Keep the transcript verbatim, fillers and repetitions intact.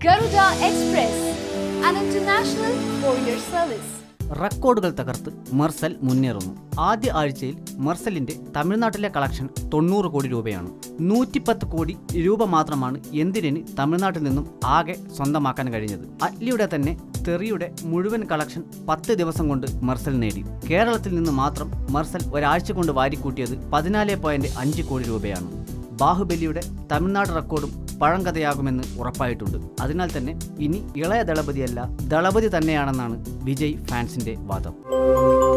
Garuda Express, an international courier service. റെക്കോർഡുകൾ തകർത്ത് മെർസൽ മുന്നേറുന്നു. ആദ്യ ആഴ്ചയിൽ മെർസലിന്റെ തമിഴ്നാട്ടിലെ കളക്ഷൻ തൊണ്ണൂറ് കോടി രൂപയാണ്. നൂറ്റിപ്പത്ത് കോടി രൂപ മാത്രമാണ് എന്തിന് തമിഴ്നാട്ടിൽ നിന്നും ആകെ സ്വന്തമാക്കാൻ കഴിഞ്ഞത്. അറ്റ്ലിയുടെ തന്നെ തെറിയുടെ മുഴുവൻ കളക്ഷൻ പത്ത് ദിവസം കൊണ്ട് മെർസൽ നേടി. കേരളത്തിൽ നിന്ന് മാത്രം മെർസൽ ഒരാഴ്ച കൊണ്ട് വാരിക്കൂട്ടിയത് പതിനാല് പോയിന്റ് അഞ്ച് കോടി രൂപയാണ്. ബാഹുബലിയുടെ തമിഴ്നാട് റെക്കോർഡും പഴങ്കഥയാകുമെന്ന് ഉറപ്പായിട്ടുണ്ട്. അതിനാൽ തന്നെ ഇനി ഇളയ ദളപതിയല്ല, ദളപതി തന്നെയാണെന്നാണ് വിജയ് ഫാൻസിന്റെ വാദം.